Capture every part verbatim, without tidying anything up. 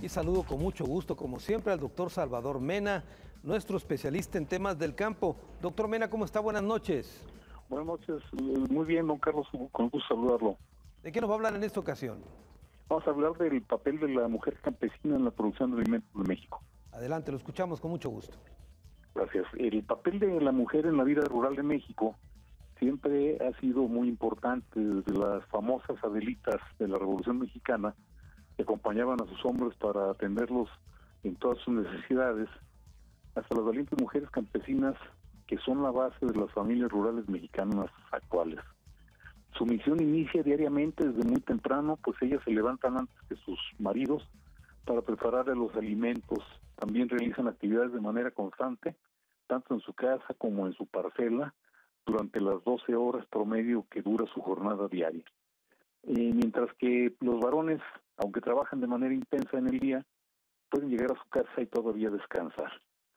Y saludo con mucho gusto, como siempre, al doctor Salvador Mena, nuestro especialista en temas del campo. Doctor Mena, ¿cómo está? Buenas noches. Buenas noches, muy bien, don Carlos, con gusto saludarlo. ¿De qué nos va a hablar en esta ocasión? Vamos a hablar del papel de la mujer campesina en la producción de alimentos de México. Adelante, lo escuchamos con mucho gusto. Gracias. El papel de la mujer en la vida rural de México siempre ha sido muy importante, desde las famosas Adelitas de la Revolución Mexicana, que acompañaban a sus hombres para atenderlos en todas sus necesidades, hasta las valientes mujeres campesinas que son la base de las familias rurales mexicanas actuales. Su misión inicia diariamente desde muy temprano, pues ellas se levantan antes que sus maridos para preparar los alimentos. También realizan actividades de manera constante, tanto en su casa como en su parcela, durante las doce horas promedio que dura su jornada diaria. Eh, mientras que los varones, aunque trabajan de manera intensa en el día, pueden llegar a su casa y todavía descansar.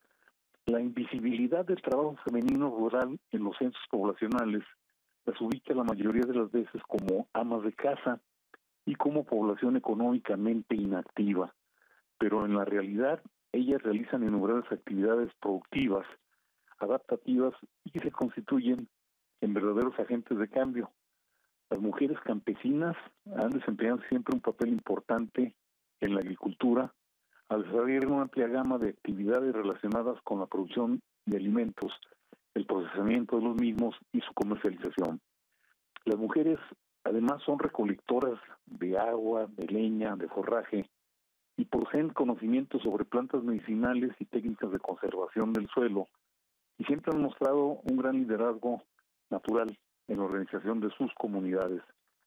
La invisibilidad del trabajo femenino rural en los censos poblacionales las ubica la mayoría de las veces como amas de casa y como población económicamente inactiva, pero en la realidad ellas realizan innumerables actividades productivas, adaptativas y que se constituyen en verdaderos agentes de cambio. Las mujeres campesinas han desempeñado siempre un papel importante en la agricultura, al desarrollar una amplia gama de actividades relacionadas con la producción de alimentos, el procesamiento de los mismos y su comercialización. Las mujeres además son recolectoras de agua, de leña, de forraje y poseen conocimientos sobre plantas medicinales y técnicas de conservación del suelo, y siempre han mostrado un gran liderazgo natural en la organización de sus comunidades.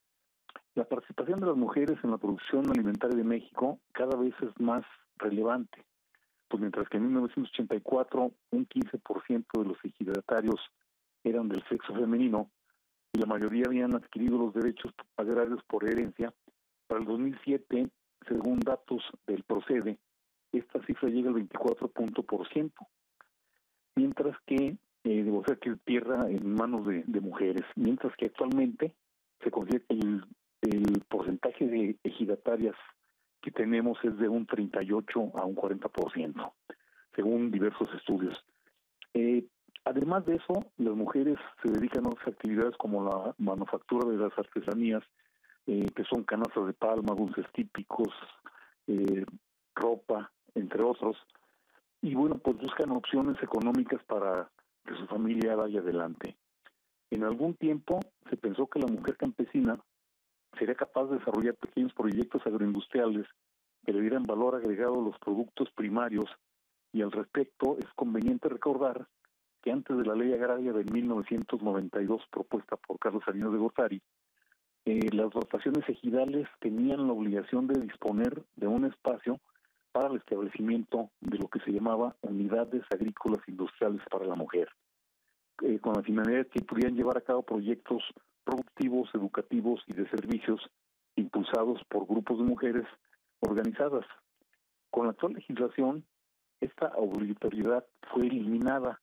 La participación de las mujeres en la producción alimentaria de México cada vez es más relevante, pues mientras que en mil novecientos ochenta y cuatro un quince por ciento de los ejidatarios eran del sexo femenino y la mayoría habían adquirido los derechos agrarios por herencia, para el dos mil siete, según datos del Procede, esta cifra llega al veinticuatro por ciento, mientras que, eh, o sea, que tierra en manos de, de mujeres, mientras que actualmente se considera que el, el porcentaje de ejidatarias que tenemos es de un treinta y ocho a un cuarenta por ciento, según diversos estudios. Eh, además de eso, las mujeres se dedican a otras actividades como la manufactura de las artesanías, eh, que son canastas de palma, dulces típicos, eh, ropa, entre otros, y bueno, pues buscan opciones económicas para que su familia vaya adelante. En algún tiempo se pensó que la mujer campesina sería capaz de desarrollar pequeños proyectos agroindustriales que le dieran valor agregado a los productos primarios, y al respecto es conveniente recordar que antes de la Ley Agraria de mil novecientos noventa y dos propuesta por Carlos Salinas de Gortari, eh, las dotaciones ejidales tenían la obligación de disponer de un espacio para el establecimiento de lo que se llamaba unidades agrícolas industriales para la mujer, eh, con la finalidad de que pudieran llevar a cabo proyectos productivos, educativos y de servicios impulsados por grupos de mujeres organizadas. Con la actual legislación, esta obligatoriedad fue eliminada.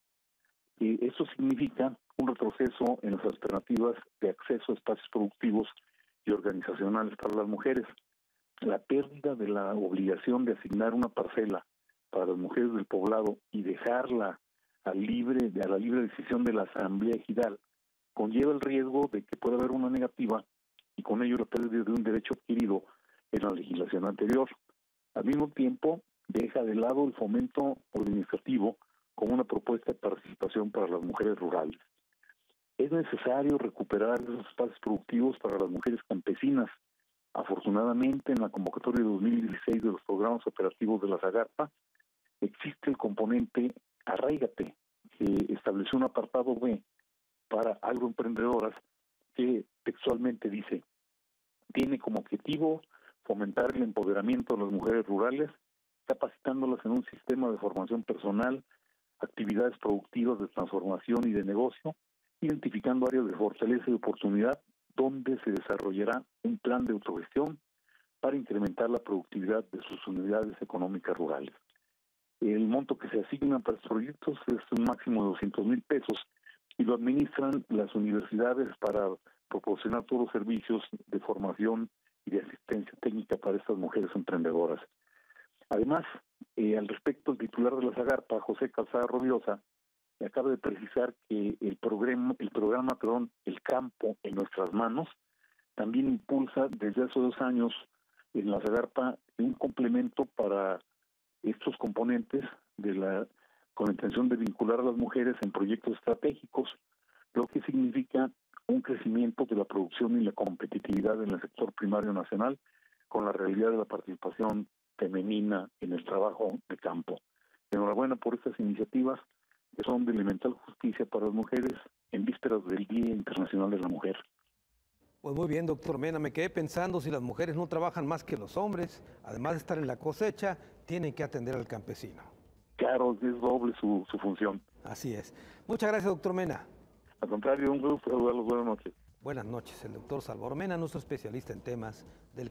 Eh, eso significa un retroceso en las alternativas de acceso a espacios productivos y organizacionales para las mujeres. La pérdida de la obligación de asignar una parcela para las mujeres del poblado y dejarla a, libre, a la libre decisión de la asamblea ejidal conlleva el riesgo de que pueda haber una negativa y con ello la pérdida de un derecho adquirido en la legislación anterior. Al mismo tiempo, deja de lado el fomento administrativo como una propuesta de participación para las mujeres rurales. Es necesario recuperar esos espacios productivos para las mujeres campesinas. Afortunadamente, en la convocatoria de dos mil dieciséis de los programas operativos de la SAGARPA, existe el componente Arráigate, que estableció un apartado B para agroemprendedoras que textualmente dice: tiene como objetivo fomentar el empoderamiento de las mujeres rurales, capacitándolas en un sistema de formación personal, actividades productivas de transformación y de negocio, identificando áreas de fortaleza y oportunidad donde se desarrollará un plan de autogestión para incrementar la productividad de sus unidades económicas rurales. El monto que se asigna para estos proyectos es un máximo de doscientos mil pesos y lo administran las universidades para proporcionar todos los servicios de formación y de asistencia técnica para estas mujeres emprendedoras. Además, eh, al respecto, el titular de la Zagarpa, José Calzada Robiosa, me acaba de precisar que el programa, el programa, perdón, El Campo en Nuestras Manos, también impulsa desde hace dos años en la Zagarpa un complemento para estos componentes de la con la intención de vincular a las mujeres en proyectos estratégicos, lo que significa un crecimiento de la producción y la competitividad en el sector primario nacional con la realidad de la participación femenina en el trabajo de campo. Enhorabuena por estas iniciativas que son de elemental justicia para las mujeres en vísperas del Día Internacional de la Mujer. Pues muy bien, doctor Mena, me quedé pensando, si las mujeres no trabajan más que los hombres, además de estar en la cosecha, tienen que atender al campesino. Claro, es doble su, su función. Así es. Muchas gracias, doctor Mena. Al contrario, un gusto saludarlos. Buenas noches. Buenas noches. El doctor Salvador Mena, nuestro especialista en temas del